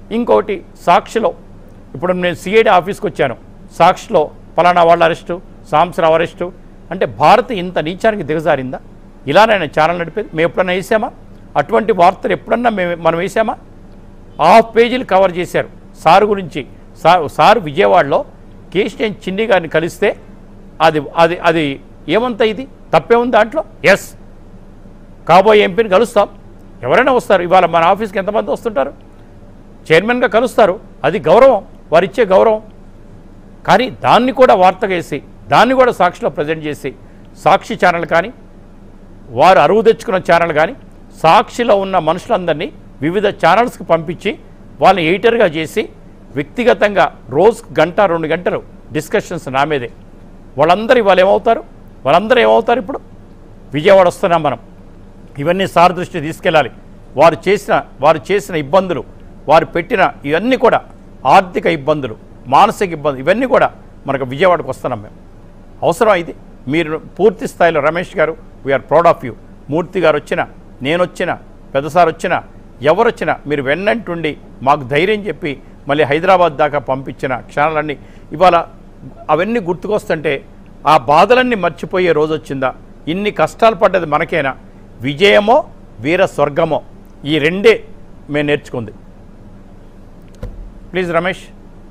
ఇంకోటి సాక్షిలో ఇప్పుడు నేను సిఐడి ఆఫీస్కి వచ్చాను, సాక్షిలో పలానా వాళ్ళ అరెస్టు, సాంబశివరావు అరెస్టు అంటే భారత్ ఇంత నీచానికి దిగజారిందా? ఇలానైనా ఛానల్ నడిపేది? మేము ఎప్పుడన్నా వేసామా? అటువంటి వార్తలు ఎప్పుడన్నా మనం వేసామా? హాఫ్ పేజీలు కవర్ చేశారు సార్ గురించి. సార్ విజయవాడలో కేశినేని చిన్ని గారిని కలిస్తే అది అది అది ఏమంత ఇది తప్పే ఉంది దాంట్లో? ఎస్, కాబోయే ఎంపీని కలుస్తాం, ఎవరైనా వస్తారు. ఇవాళ మన ఆఫీస్కి ఎంతమంది వస్తుంటారు? చైర్మన్గా కలుస్తారు, అది గౌరవం, వారిచ్చే గౌరవం. కానీ దాన్ని కూడా వార్తగా వేసి దాన్ని కూడా సాక్షిలో ప్రజెంట్ చేసి సాక్షి ఛానల్ కానీ వారు అరువు తెచ్చుకున్న ఛానల్ కానీ సాక్షిలో ఉన్న మనుషులందరినీ వివిధ ఛానల్స్కి పంపించి వాళ్ళని ఎడిటర్గా చేసి వ్యక్తిగతంగా రోజుకు గంట 2 గంటలు డిస్కషన్స్ నా మీదే. వాళ్ళందరూ వాళ్ళందరూ ఏమవుతారు? ఇప్పుడు విజయవాడ వస్తున్నాం మనం, ఇవన్నీ సార్ దృష్టి తీసుకెళ్ళాలి. వారు చేసిన ఇబ్బందులు, వారు పెట్టిన ఇవన్నీ కూడా ఆర్థిక ఇబ్బందులు, మానసిక ఇబ్బందులు, ఇవన్నీ కూడా మనకు విజయవాడకు వస్తున్నాం మేము. అవసరం ఇది. మీరు పూర్తి స్థాయిలో రమేష్ గారు, we are proud of you. Murthy గారు వచ్చినా, నేను వచ్చినా, పెద్దసారి వచ్చినా, ఎవరొచ్చినా మీరు వెన్నంటుండి మాకు ధైర్యం చెప్పి మళ్ళీ హైదరాబాద్ దాకా పంపించిన క్షణాలన్నీ ఇవాళ అవన్నీ గుర్తుకొస్తుంటే ఆ బాధలన్నీ మర్చిపోయే రోజు వచ్చిందా? ఇన్ని కష్టాలు పడ్డది మనకేనా? విజయమో వీర స్వర్గమో, ఈ రెండే మేము నేర్చుకుంది. Please Ramesh.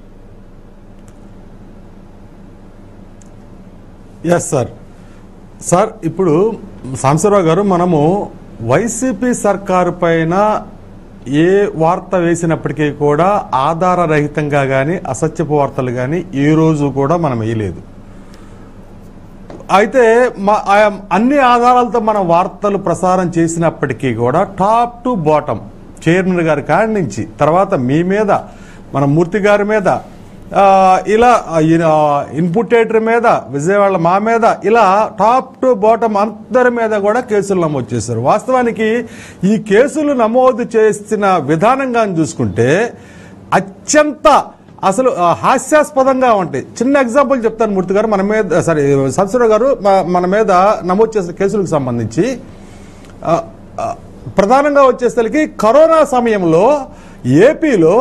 Yes sir. Sir ఇప్పుడు సాంబశివరావు గారు, మనము వైసీపీ సర్కారు పైన ఏ వార్త వేసినప్పటికీ కూడా ఆధారరహితంగా కానీ అసత్యపు వార్తలు కానీ ఏ రోజు కూడా మనం వేయలేదు. అయితే అన్ని ఆధారాలతో మనం వార్తలు ప్రసారం చేసినప్పటికీ కూడా టాప్ టు బాటం చైర్మన్ గారి కాడి నుంచి తర్వాత మీ మీద, మన మూర్తి గారి మీద, ఇలా ఇన్పుట్ ఎడిటర్ మీద, విజయవాడ మా మీద, ఇలా టాప్ టు బాటం అందరి మీద కూడా కేసులు నమోదు చేశారు. వాస్తవానికి ఈ కేసులు నమోదు చేసిన విధానంగా చూసుకుంటే అత్యంత అసలు హాస్యాస్పదంగా ఉంటాయి. చిన్న ఎగ్జాంపుల్ చెప్తాను మూర్తి గారు. మన మీద సంబశివరావు గారు మన మీద నమోదు చేసిన కేసులకు సంబంధించి ప్రధానంగా వచ్చేసరికి కరోనా సమయంలో ఏపీలో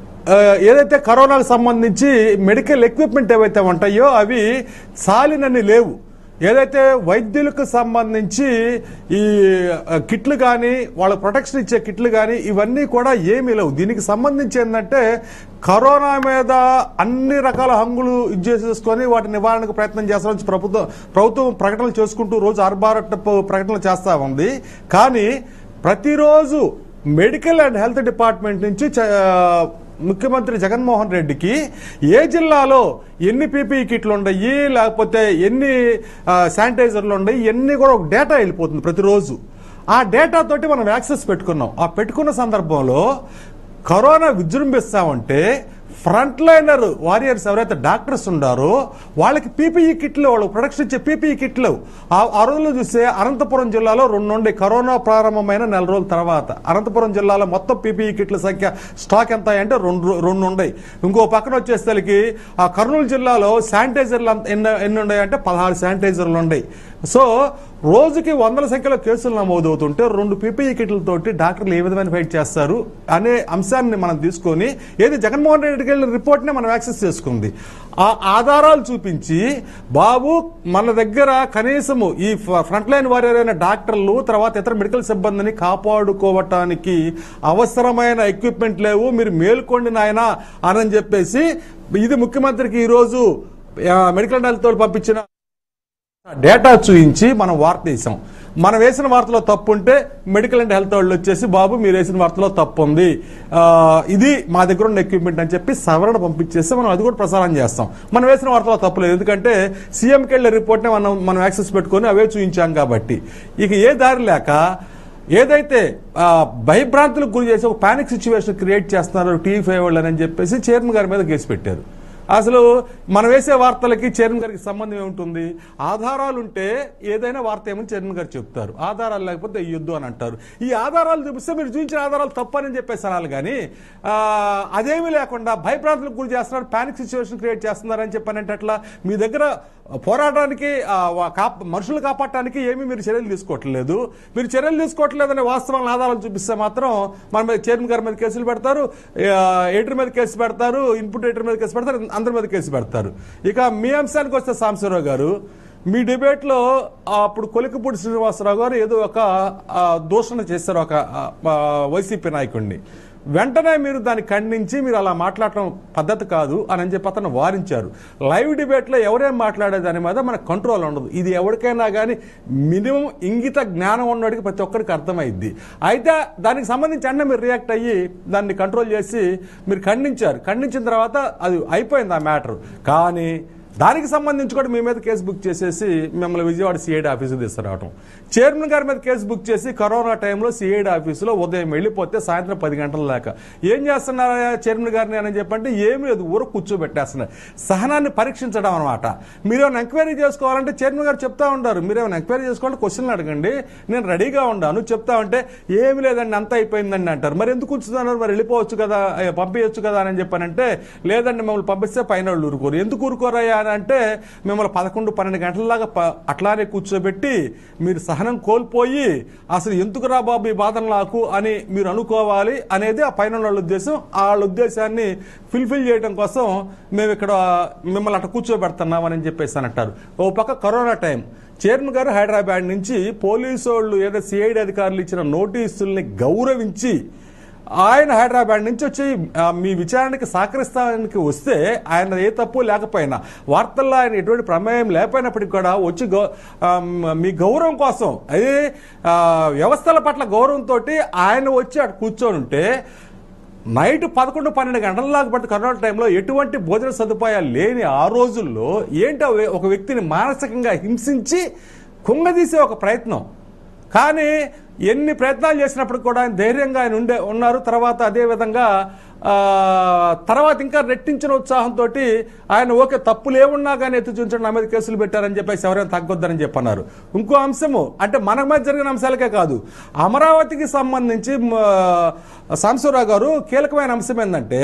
ఏదైతే కరోనాకు సంబంధించి మెడికల్ ఎక్విప్మెంట్ ఏవైతే ఉంటాయో అవి చాలినన్ని లేవు. ఏదైతే వైద్యులకు సంబంధించి ఈ కిట్లు కానీ, వాళ్ళ ప్రొటెక్షన్ ఇచ్చే కిట్లు కానీ ఇవన్నీ కూడా ఏమీ లేవు. దీనికి సంబంధించి ఏంటంటే కరోనా మీద అన్ని రకాల హంగులు ఇచ్చేసేసుకొని వాటి నివారణకు ప్రయత్నం చేస్తామని ప్రభుత్వం ప్రకటనలు చేసుకుంటూ రోజు ఆర్భారపు ప్రకటనలు చేస్తూ ఉంది. కానీ ప్రతిరోజు మెడికల్ అండ్ హెల్త్ డిపార్ట్మెంట్ నుంచి ముఖ్యమంత్రి జగన్మోహన్ రెడ్డికి ఏ జిల్లాలో ఎన్ని పీపీఈ కిట్లు ఉన్నాయి, లేకపోతే ఎన్ని శానిటైజర్లు ఉన్నాయి, ఇవన్నీ కూడా ఒక డేటా వెళ్ళిపోతుంది ప్రతిరోజు. ఆ డేటా తోటి మనం యాక్సెస్ పెట్టుకున్నాం. ఆ పెట్టుకున్న సందర్భంలో కరోనా విజృంభిస్తామంటే ఫ్రంట్ లైనర్ వారియర్స్ ఎవరైతే డాక్టర్స్ ఉన్నారో వాళ్ళకి పీపీఈ కిట్లు, వాళ్ళకి ప్రొడక్షన్ ఇచ్చే పీపీఈ కిట్లు ఆ రోజుల్లో చూస్తే అనంతపురం జిల్లాలో 2 ఉండే. కరోనా ప్రారంభమైన 4 రోజుల తర్వాత అనంతపురం జిల్లాలో మొత్తం పీపీఈ కిట్ల సంఖ్య స్టాక్ ఎంత అంటే 2 ఉన్నాయి. ఇంకో పక్కన వచ్చేసరికి ఆ కర్నూలు జిల్లాలో శానిటైజర్లు ఎన్ని ఉన్నాయి అంటే 16 శానిటైజర్లు ఉన్నాయి. సో రోజుకి 100ల సంఖ్యలో కేసులు నమోదవుతుంటే 2 పీపీఈ కిట్లతోటి డాక్టర్లు ఏ విధమైన ఫైట్ చేస్తారు అనే అంశాన్ని మనం తీసుకొని ఏది జగన్మోహన్ రెడ్డికి వెళ్ళిన రిపోర్ట్నే మనం యాక్సెస్ చేసుకుంది. ఆ ఆధారాలు చూపించి బాబు మన దగ్గర కనీసము ఈ ఫ్రంట్ లైన్ వారియర్ అయిన డాక్టర్లు తర్వాత ఇతర మెడికల్ సిబ్బందిని కాపాడుకోవటానికి అవసరమైన ఎక్విప్మెంట్ లేవు, మీరు మేల్కోండి నాయనా అని చెప్పేసి ఇది ముఖ్యమంత్రికి ఈరోజు మెడికల్ అండ్ హెల్త్ తోటి పంపించిన డేటా చూపించి మనం వార్త వేసాం. మనం వేసిన వార్తలో తప్పు ఉంటే మెడికల్ అండ్ హెల్త్ వాళ్ళు వచ్చేసి బాబు మీరు వేసిన వార్తలో తప్పు ఉంది, ఇది మా దగ్గర ఉన్న ఎక్విప్మెంట్ అని చెప్పి సవరణ పంపించేస్తే మనం అది కూడా ప్రసారం చేస్తాం. మనం వేసిన వార్తలో తప్పు లేదు, ఎందుకంటే సీఎంకి వెళ్ళే రిపోర్ట్నే మనం యాక్సెస్ పెట్టుకొని అవే చూపించాం కాబట్టి. ఇక ఏ దారి లేక ఏదైతే భయభ్రాంతులకు గురి చేసి ఒక పానిక్ సిచ్యువేషన్ క్రియేట్ చేస్తున్నారు Tv5 వాళ్ళు అని చెప్పేసి చైర్మన్ గారి మీద కేసు పెట్టారు. అసలు మనం వేసే వార్తలకి చైర్మన్ గారికి సంబంధం ఏముంటుంది? ఆధారాలు ఉంటే ఏదైనా వార్త ఏమని చైర్మన్ గారు చెప్తారు, ఆధారాలు లేకపోతే యుద్ధం అని అంటారు. ఈ ఆధారాలు చూపిస్తే మీరు చూపించిన ఆధారాలు తప్పని చెప్పేసి అనాలి. కానీ అదేమీ లేకుండా భయభ్రాంతులకు గురి చేస్తున్నారు, పానిక్ సిచ్యువేషన్ క్రియేట్ చేస్తున్నారని చెప్పానంటే అట్లా మీ దగ్గర పోరాటానికి మనుషులు కాపాడటానికి ఏమీ మీరు చర్యలు తీసుకోవట్లేదు. మీరు చర్యలు తీసుకోవట్లేదనే వాస్తవాలను ఆధారాలు చూపిస్తే మాత్రం మన మీద చైర్మన్ గారి మీద కేసులు పెడతారు, ఎడిటర్ మీద కేసు పెడతారు, ఇన్పుట్ ఎడిటర్ మీద కేసు పెడతారు, అందరి మీద కేసు పెడతారు. ఇక మీ అంశానికి వస్తే సాంబశివరావు గారు, మీ డిబేట్లో అప్పుడు కొలికపూడి శ్రీనివాసరావు గారు ఏదో ఒక దూషణ చేశారు ఒక వైసీపీ నాయకుడిని. వెంటనే మీరు దాన్ని ఖండించి మీరు అలా మాట్లాడటం పద్ధతి కాదు అని చెప్పి అతను వారించారు. లైవ్ డిబేట్లో ఎవరేం మాట్లాడే దాని మీద మనకు కంట్రోల్ ఉండదు. ఇది ఎవరికైనా కానీ మినిమం ఇంగిత జ్ఞానం ఉన్నవాడికి ప్రతి ఒక్కరికి అర్థమైద్ది. అయితే దానికి సంబంధించి అన్న మీరు రియాక్ట్ అయ్యి దాన్ని కంట్రోల్ చేసి మీరు ఖండించారు. ఖండించిన తర్వాత అది అయిపోయింది ఆ మ్యాటర్. కానీ దానికి సంబంధించి కూడా మీ మీద కేసు బుక్ చేసేసి మిమ్మల్ని విజయవాడ సిఐడి ఆఫీసు తీసుకురావటం, చైర్మన్ గారి మీద కేసు బుక్ చేసి కరోనా టైంలో సిఐడి ఆఫీసులో ఉదయం వెళ్ళిపోతే సాయంత్రం 10 గంటల దాకా ఏం చేస్తున్నారా చైర్మన్ గారిని అని చెప్పంటే ఏమీ లేదు, ఊరు కూర్చోబెట్టేస్తున్నారు. సహనాన్ని పరీక్షించడం అనమాట. మీరేమైనా ఎంక్వైరీ చేసుకోవాలంటే చైర్మన్ గారు చెప్తా ఉంటారు, మీరేమైనా ఎంక్వైరీ చేసుకోవాలంటే క్వశ్చన్లు అడగండి, నేను రెడీగా ఉన్నాను చెప్తా ఉంటే ఏమి లేదండి అంత అయిపోయిందండి అంటారు. మరి ఎందుకు కూర్చున్నారు, మరి వెళ్ళిపోవచ్చు కదా, పంపించచ్చు కదా అని చెప్పానంటే లేదండి మమ్మల్ని పంపిస్తే పైన వాళ్ళు ఊరుకోరు. ఎందుకు ఊరుకోరయ్యా అంటే మిమ్మల్ని 11-12 గంటలలాగా అట్లానే కూర్చోబెట్టి మీరు సహనం కోల్పోయి అసలు ఎందుకు రా బాబు ఈ బాధలు నాకు అని మీరు అనుకోవాలి అనేది ఆ పైన వాళ్ళ ఉద్దేశం. వాళ్ళ ఉద్దేశాన్ని ఫుల్ఫిల్ చేయడం కోసం మేము ఇక్కడ మిమ్మల్ని అట్లా కూర్చోబెడుతున్నామని చెప్పేసి అని అంటారు. ఓ పక్క కరోనా టైం చైర్మన్ గారు హైదరాబాద్ నుంచి పోలీసు వాళ్ళు ఏదో సిఐడి అధికారులు ఇచ్చిన నోటీసుల్ని గౌరవించి ఆయన హైదరాబాద్ నుంచి వచ్చి మీ విచారణకి సహకరిస్తానికి వస్తే ఆయన ఏ తప్పు లేకపోయినా వార్తల్లో ఆయన ఎటువంటి ప్రమేయం లేకపోయినప్పటికీ కూడా వచ్చి మీ గౌరవం కోసం అది వ్యవస్థల పట్ల గౌరవంతో ఆయన వచ్చి అక్కడ కూర్చొని ఉంటే నైట్ 11-12 గంటలలాగా పట్టి కరోనా టైంలో ఎటువంటి భోజన సదుపాయాలు లేని ఆ రోజుల్లో ఏంటి ఒక వ్యక్తిని మానసికంగా హింసించి కుంగదీసే ఒక ప్రయత్నం. కానీ ఎన్ని ప్రయత్నాలు చేసినప్పుడు కూడా ఆయన ధైర్యంగా ఆయన ఉన్నారు. తర్వాత అదేవిధంగా తర్వాత ఇంకా రెట్టించిన ఉత్సాహంతో ఆయన ఓకే తప్పులు ఏమున్నా కానీ ఎత్తి చూపించండి నా మీద కేసులు పెట్టారని చెప్పేసి ఎవరైనా తగ్గొద్దని చెప్పన్నారు. ఇంకో అంశము అంటే మన మీద జరిగిన అంశాలకే కాదు, అమరావతికి సంబంధించి సాంబశివరావు గారు కీలకమైన అంశం ఏంటంటే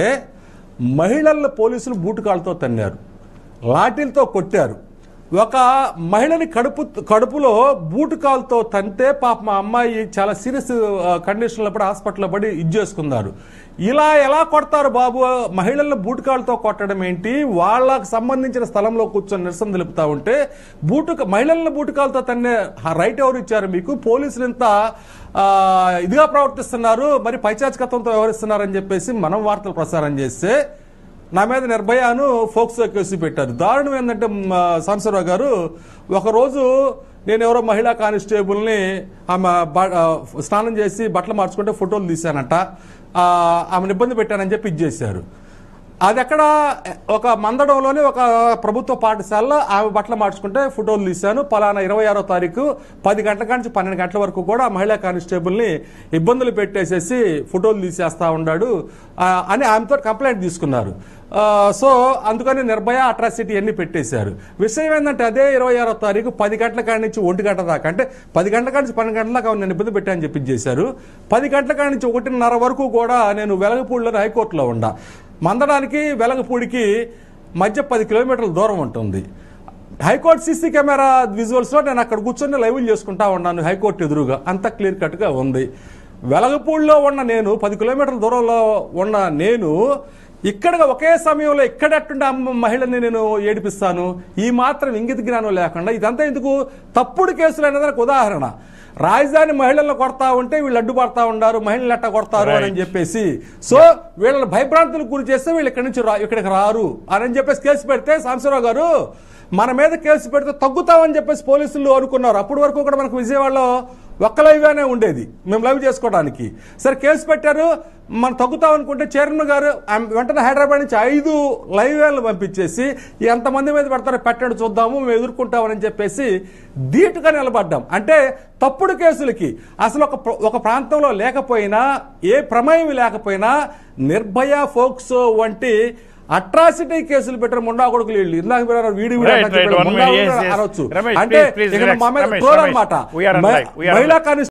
మహిళల పోలీసులు బూటుకాలతో తన్నారు, లాఠీలతో కొట్టారు. ఒక మహిళని కడుపులో బూటుకాలతో తంతే పాప మా అమ్మాయి చాలా సీరియస్ కండిషన్లో పడి హాస్పిటల్లో పడి చేసుకున్నారు. ఇలా ఎలా కొడతారు బాబు, మహిళలను బూటుకాలతో కొట్టడం ఏంటి, వాళ్ళకు సంబంధించిన స్థలంలో కూర్చొని నిరసన తెలుపుతా ఉంటే మహిళలను బూటుకాలతో తన్నే రైట్ ఎవరు ఇచ్చారు మీకు, పోలీసులు ఇంత ఇదిగా ప్రవర్తిస్తున్నారు, మరి పైచాచికత్వంతో వ్యవహరిస్తున్నారని చెప్పేసి మనం వార్తలు ప్రసారం చేస్తే నా మీద నిర్భయాను ఫోక్సో కేసు పెట్టారు. దారుణం ఏంటంటే సాంబశివరావు గారు ఒకరోజు నేను ఎవరో మహిళా కానిస్టేబుల్ని ఆమె స్నానం చేసి బట్టలు మార్చుకుంటే ఫోటోలు తీశానంట, ఆమెను ఇబ్బంది పెట్టానని చెప్పి ఇచ్చేశారు. అది ఎక్కడ ఒక మందడంలోని ఒక ప్రభుత్వ పాఠశాలలో ఆమె బట్టలు మార్చుకుంటే ఫోటోలు తీశాను, పలానా 26వ తారీఖు 10 గంటల నుంచి 12 గంటల వరకు కూడా మహిళా కానిస్టేబుల్ని ఇబ్బందులు పెట్టేసేసి ఫోటోలు తీసేస్తా ఉన్నాడు అని ఆమెతో కంప్లైంట్ తీసుకున్నారు. సో అందుకని నిర్భయ అట్రాసిటీ అన్ని పెట్టేశారు. విషయం ఏంటంటే అదే 26వ తారీఖు 10 గంటల కాడి నుంచి 1 గంట దాకా, అంటే 10 గంటల కాడి నుంచి 12 గంటల దాకా నేను ఇబ్బంది పెట్టానని చెప్పించేశారు. 10 గంటల కాడి నుంచి 1:30 వరకు కూడా నేను వెలగపూడిలోని హైకోర్టులో ఉన్నా. మందడానికి వెలగపూడికి మధ్య 10 కిలోమీటర్ల దూరం ఉంటుంది. హైకోర్టు సీసీ కెమెరా విజువల్స్లో నేను అక్కడ కూర్చొని లైవ్లు చేసుకుంటా ఉన్నాను, హైకోర్టు ఎదురుగా అంతా క్లియర్ కట్గా ఉంది. వెలగపూడిలో ఉన్న నేను 10 కిలోమీటర్ల దూరంలో ఉన్న నేను ఇక్కడ ఒకే సమయంలో ఇక్కడట్టుండే మహిళని నేను ఏడిపిస్తాను, ఈ మాత్రం ఇంగిత జ్ఞానం లేకుండా ఇదంతా ఎందుకు, తప్పుడు కేసులు అనేది నాకు ఉదాహరణ. రాజధాని మహిళలను కొడతా ఉంటే వీళ్ళు అడ్డుపడతా ఉన్నారు, మహిళలు ఎట్ట కొడతారు అని చెప్పేసి, సో వీళ్ళని భయభ్రాంతులకు గురి చేస్తే వీళ్ళు ఇక్కడికి రారు అని చెప్పేసి కేసు పెడితే సాంబశివరావు గారు మన మీద కేసు పెడితే తగ్గుతామని చెప్పేసి పోలీసులు అనుకున్నారు. అప్పటి వరకు కూడా మనకు విజయవాడలో ఒక్క లైవ్గానే ఉండేది మేము లైవ్ చేసుకోవడానికి. సరే కేసు పెట్టారు, మనం తగ్గుతాం అనుకుంటే చైర్మన్ గారు వెంటనే హైదరాబాద్ నుంచి 5 లైవ్ వేలు పంపించేసి ఎంతమంది మీద పెడతారో పెట్టండి చూద్దాము మేము ఎదుర్కొంటామని చెప్పేసి ధీటుగా నిలబడ్డాం. అంటే తప్పుడు కేసులకి అసలు ఒక ప్రాంతంలో లేకపోయినా ఏ ప్రమేయం లేకపోయినా నిర్భయ ఫోక్సో వంటి అట్రాసిటీ కేసులు పెట్టిన ముండా కొడుకులు వీళ్ళు ఇందాక అనొచ్చు. అంటే అనమాట మహిళా